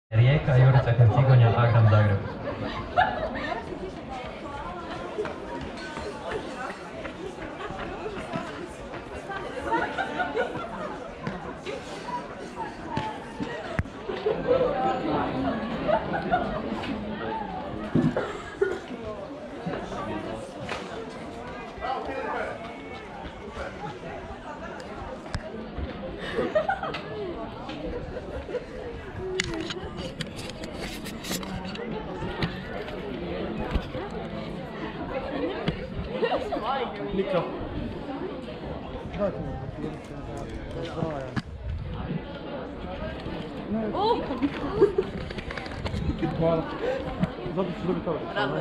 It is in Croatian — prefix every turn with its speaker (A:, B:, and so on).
A: Rijeka, Jurica Hercigonja, Agram, Zagreb.
B: Mikro. Hvala. Zato ću dobiti ovo.
C: Bravo.